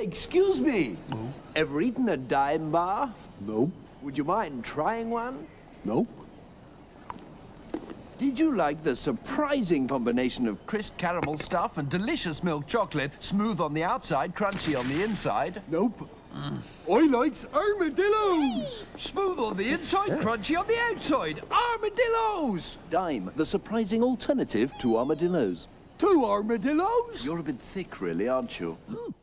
Excuse me. No. Ever eaten a dime bar? Nope. Would you mind trying one? Nope. Did you like the surprising combination of crisp caramel stuff and delicious milk chocolate, smooth on the outside, crunchy on the inside? Nope. I likes armadillos! Smooth on the inside, crunchy on the outside. Armadillos! Dime, the surprising alternative to armadillos. 2 armadillos? You're a bit thick, really, aren't you?